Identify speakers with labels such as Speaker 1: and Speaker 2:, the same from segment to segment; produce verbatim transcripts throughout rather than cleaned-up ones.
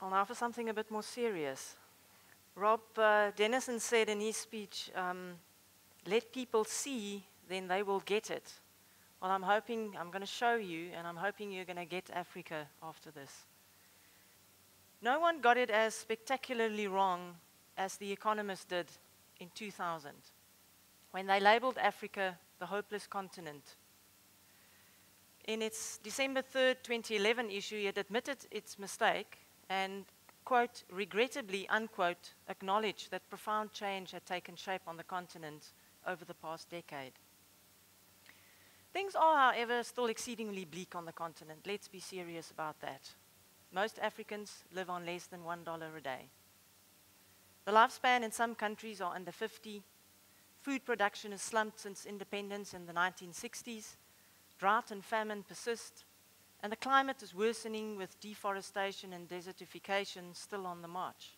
Speaker 1: Well, now for something a bit more serious. Rob uh, Dennison said in his speech, um, let people see, then they will get it. Well, I'm hoping, I'm going to show you, and I'm hoping you're going to get Africa after this. No one got it as spectacularly wrong as the Economists did in two thousand, when they labeled Africa the hopeless continent. In its December third, twenty eleven issue, it admitted its mistake and, quote, regrettably, unquote, acknowledged that profound change had taken shape on the continent over the past decade. Things are, however, still exceedingly bleak on the continent. Let's be serious about that. Most Africans live on less than one dollar a day. The lifespan in some countries are under fifty. Food production has slumped since independence in the nineteen sixties. Drought and famine persist. And the climate is worsening with deforestation and desertification still on the march.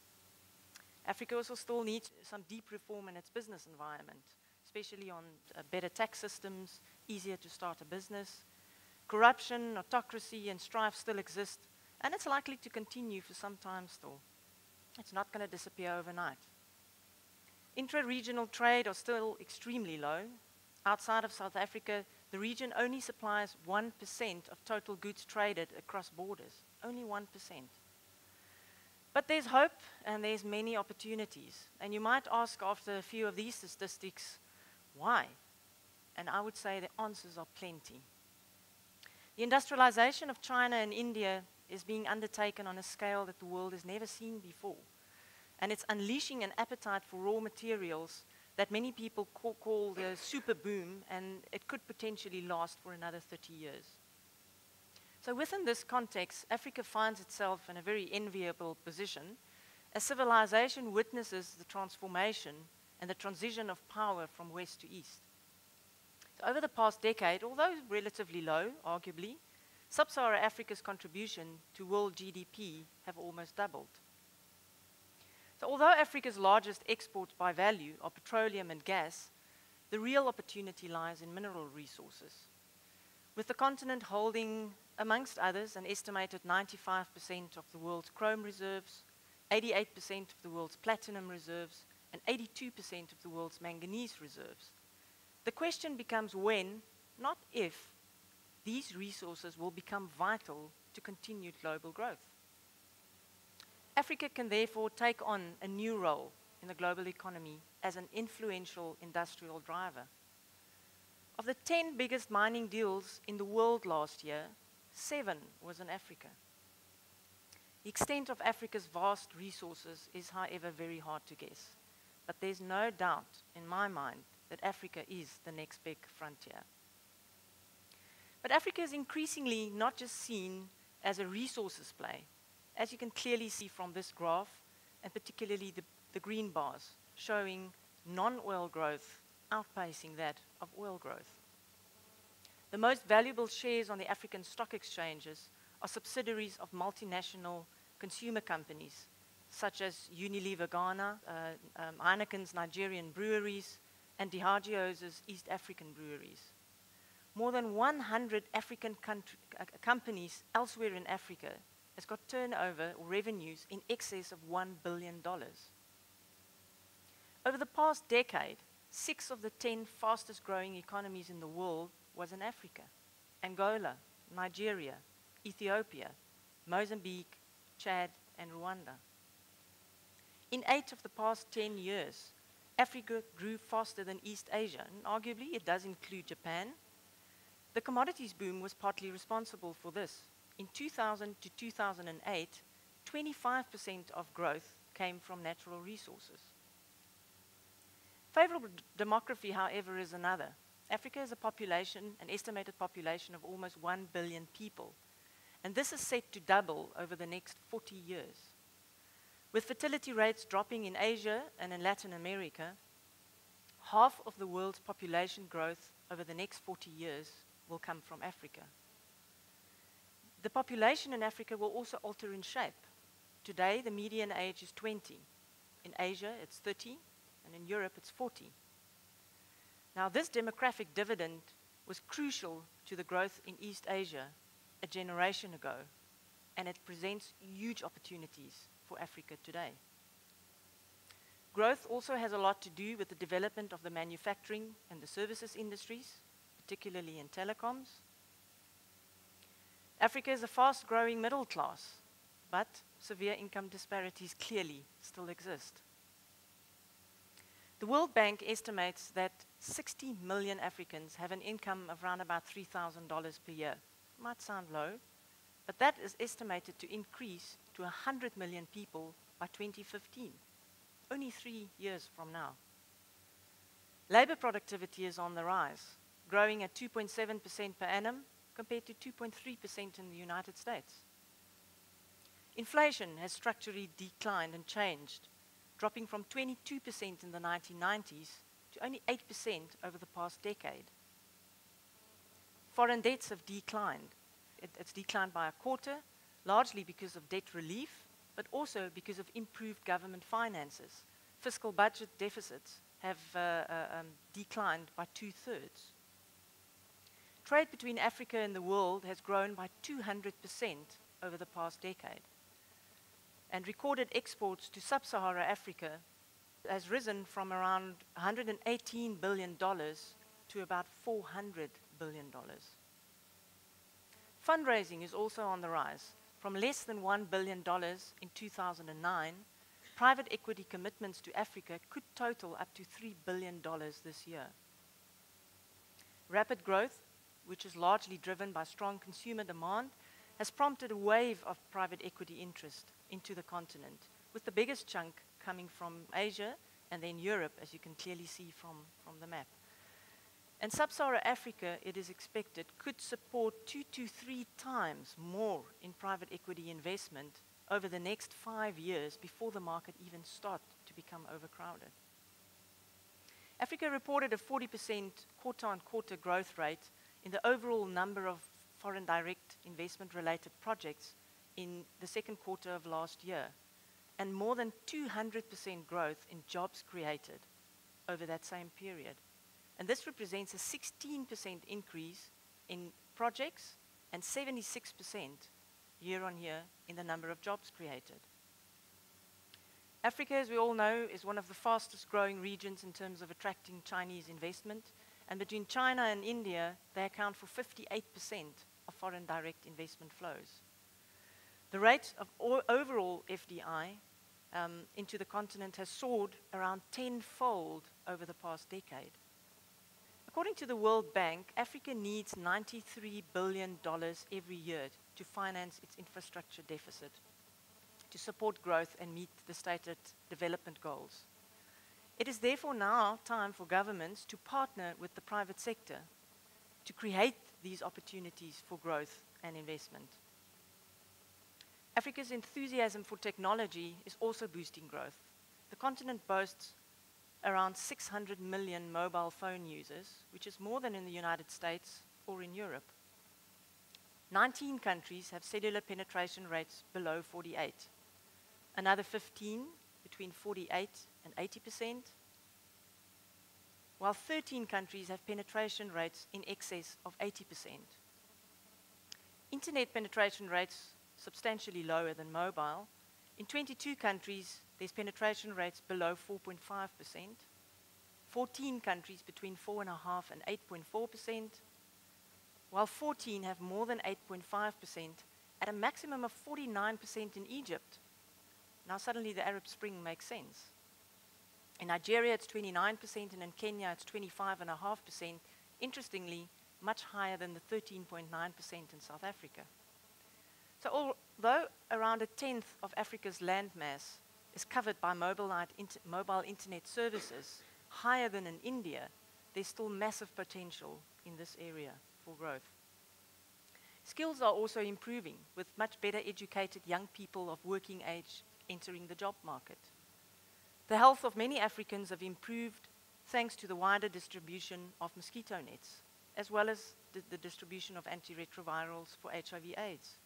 Speaker 1: Africa also still needs some deep reform in its business environment, especially on uh, better tax systems, easier to start a business. Corruption, autocracy, and strife still exist, and it's likely to continue for some time still. It's not going to disappear overnight. Intra-regional trade are still extremely low. Outside of South Africa, the region only supplies one percent of total goods traded across borders, only one percent. But there's hope and there's many opportunities. And you might ask after a few of these statistics, why? And I would say the answers are plenty. The industrialization of China and India is being undertaken on a scale that the world has never seen before. And it's unleashing an appetite for raw materials that many people call, call the super boom, and it could potentially last for another thirty years. So within this context, Africa finds itself in a very enviable position as civilization witnesses the transformation and the transition of power from west to east. So over the past decade, although relatively low, arguably, sub-Saharan Africa's contribution to world G D P have almost doubled. So although Africa's largest exports by value are petroleum and gas, the real opportunity lies in mineral resources. With the continent holding, amongst others, an estimated ninety-five percent of the world's chrome reserves, eighty-eight percent of the world's platinum reserves, and eighty-two percent of the world's manganese reserves. The question becomes when, not if, these resources will become vital to continued global growth. Africa can therefore take on a new role in the global economy as an influential industrial driver. Of the ten biggest mining deals in the world last year, seven was in Africa. The extent of Africa's vast resources is, however, very hard to guess. But there's no doubt in my mind that Africa is the next big frontier. But Africa is increasingly not just seen as a resources play, as you can clearly see from this graph, and particularly the, the green bars, showing non-oil growth outpacing that of oil growth. The most valuable shares on the African stock exchanges are subsidiaries of multinational consumer companies, such as Unilever Ghana, uh, um, Heineken's Nigerian breweries, and Diageo's East African breweries. More than one hundred African country, uh, companies elsewhere in Africa has got turnover or revenues in excess of one billion dollars. Over the past decade, six of the ten fastest growing economies in the world was in Africa: Angola, Nigeria, Ethiopia, Mozambique, Chad, and Rwanda. In eight of the past ten years, Africa grew faster than East Asia, and arguably it does include Japan. The commodities boom was partly responsible for this. In two thousand to two thousand eight, twenty-five percent of growth came from natural resources. Favorable demography, however, is another. Africa has a population, an estimated population of almost one billion people, and this is set to double over the next forty years. With fertility rates dropping in Asia and in Latin America, half of the world's population growth over the next forty years will come from Africa. The population in Africa will also alter in shape. Today, the median age is twenty. In Asia, it's thirty, and in Europe, it's forty. Now, this demographic dividend was crucial to the growth in East Asia a generation ago. and it presents huge opportunities for Africa today. Growth also has a lot to do with the development of the manufacturing and the services industries, particularly in telecoms. Africa is a fast-growing middle class, but severe income disparities clearly still exist. The World Bank estimates that sixty million Africans have an income of around about three thousand dollars per year. Might sound low, but that is estimated to increase to one hundred million people by twenty fifteen, only three years from now. Labor productivity is on the rise, growing at two point seven percent per annum compared to two point three percent in the United States. Inflation has structurally declined and changed, dropping from twenty-two percent in the nineteen nineties to only eight percent over the past decade. Foreign debts have declined. It, it's declined by a quarter, largely because of debt relief, but also because of improved government finances. Fiscal budget deficits have uh, uh, um, declined by two-thirds. Trade between Africa and the world has grown by two hundred percent over the past decade. And recorded exports to sub-Saharan Africa has risen from around one hundred eighteen billion dollars to about four hundred billion dollars. Fundraising is also on the rise. From less than one billion dollars in two thousand nine, private equity commitments to Africa could total up to three billion dollars this year. Rapid growth, which is largely driven by strong consumer demand, has prompted a wave of private equity interest into the continent, with the biggest chunk coming from Asia and then Europe, as you can clearly see from, from the map. And sub-Saharan Africa, it is expected, could support two to three times more in private equity investment over the next five years before the market even starts to become overcrowded. Africa reported a forty percent quarter-on-quarter growth rate in the overall number of foreign direct investment-related projects in the second quarter of last year, and more than two hundred percent growth in jobs created over that same period. And this represents a sixteen percent increase in projects and seventy-six percent year on year in the number of jobs created. Africa, as we all know, is one of the fastest growing regions in terms of attracting Chinese investment. And between China and India, they account for fifty-eight percent of foreign direct investment flows. The rate of overall F D I um, into the continent has soared around tenfold over the past decade. According to the World Bank, Africa needs ninety-three billion dollars every year to finance its infrastructure deficit, to support growth and meet the stated development goals. It is therefore now time for governments to partner with the private sector to create these opportunities for growth and investment. Africa's enthusiasm for technology is also boosting growth. The continent boasts around six hundred million mobile phone users, which is more than in the United States or in Europe. nineteen countries have cellular penetration rates below forty-eight. Another fifteen between forty-eight and eighty percent, while thirteen countries have penetration rates in excess of eighty percent. Internet penetration rates substantially lower than mobile. In twenty-two countries, there's penetration rates below four point five percent, fourteen countries between four point five and eight point four percent, while fourteen have more than eight point five percent at a maximum of forty-nine percent in Egypt. Now suddenly the Arab Spring makes sense. In Nigeria it's twenty-nine percent and in Kenya it's twenty-five point five percent, interestingly much higher than the thirteen point nine percent in South Africa. So although around a tenth of Africa's land mass is covered by mobile, inter mobile internet services, higher than in India, there's still massive potential in this area for growth. Skills are also improving, with much better educated young people of working age entering the job market. The health of many Africans have improved thanks to the wider distribution of mosquito nets, as well as the, the distribution of antiretrovirals for H I V AIDS.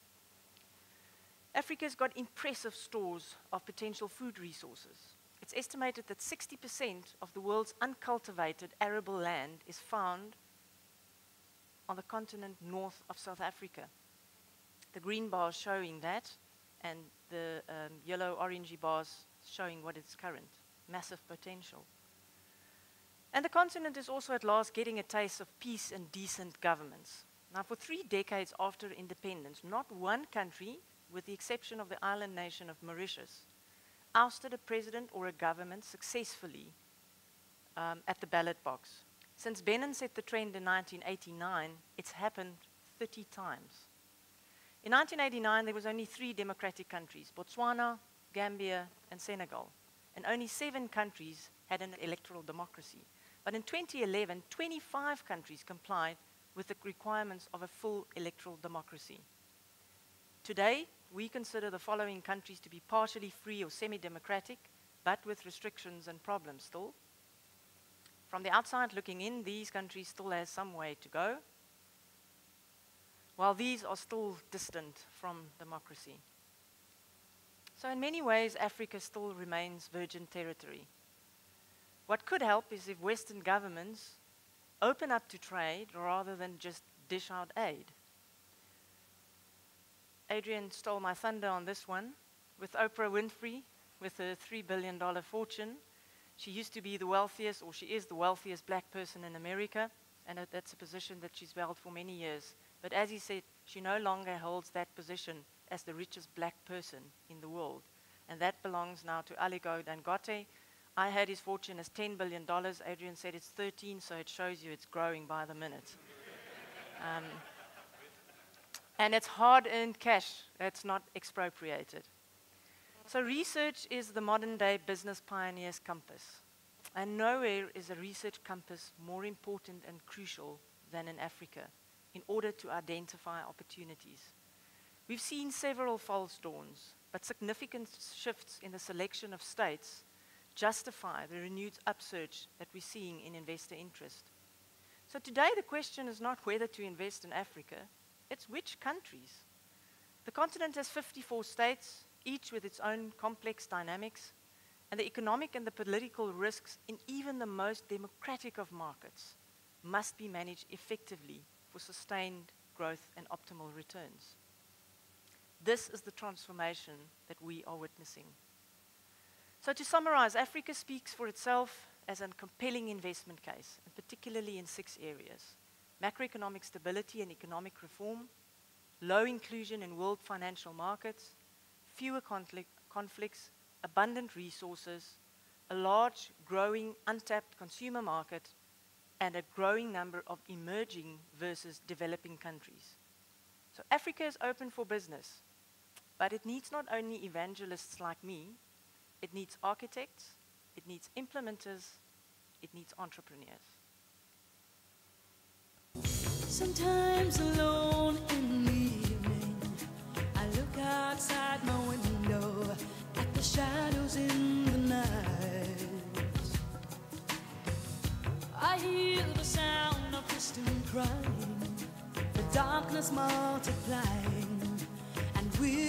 Speaker 1: Africa's got impressive stores of potential food resources. It's estimated that sixty percent of the world's uncultivated arable land is found on the continent north of South Africa. The green bars showing that, and the um, yellow-orangey bars showing what is current. Massive potential. And the continent is also at last getting a taste of peace and decent governments. Now, for three decades after independence, not one country, with the exception of the island nation of Mauritius, ousted a president or a government successfully um, at the ballot box. Since Benin set the trend in nineteen eighty-nine, it's happened thirty times. In nineteen eighty-nine, there was only three democratic countries, Botswana, Gambia, and Senegal. And only seven countries had an electoral democracy. But in twenty eleven, twenty-five countries complied with the requirements of a full electoral democracy. Today, we consider the following countries to be partially free or semi-democratic, but with restrictions and problems still. From the outside looking in, these countries still have some way to go, while these are still distant from democracy. So in many ways, Africa still remains virgin territory. What could help is if Western governments open up to trade rather than just dish out aid. Adrian stole my thunder on this one. With Oprah Winfrey, with her three billion dollar fortune, she used to be the wealthiest, or she is the wealthiest black person in America, and that's a position that she's held for many years. But as he said, she no longer holds that position as the richest black person in the world. And that belongs now to Aliko Dangote. I had his fortune as ten billion dollars. Adrian said it's thirteen, so it shows you it's growing by the minute. um, and it's hard-earned cash that's not expropriated. So research is the modern-day business pioneer's compass. And nowhere is a research compass more important and crucial than in Africa in order to identify opportunities. We've seen several false dawns, but significant shifts in the selection of states justify the renewed upsurge that we're seeing in investor interest. So today the question is not whether to invest in Africa, it's which countries. The continent has fifty-four states, each with its own complex dynamics, and the economic and the political risks in even the most democratic of markets must be managed effectively for sustained growth and optimal returns. This is the transformation that we are witnessing. So to summarize, Africa speaks for itself as a compelling investment case, and particularly in six areas: macroeconomic stability and economic reform, low inclusion in world financial markets, fewer conflict, conflicts, abundant resources, a large, growing, untapped consumer market, and a growing number of emerging versus developing countries. So Africa is open for business, but it needs not only evangelists like me, it needs architects, it needs implementers, it needs entrepreneurs.
Speaker 2: Sometimes alone in the evening, I look outside my window at the shadows in the night. I hear the sound of distant crying, the darkness multiplying, and we're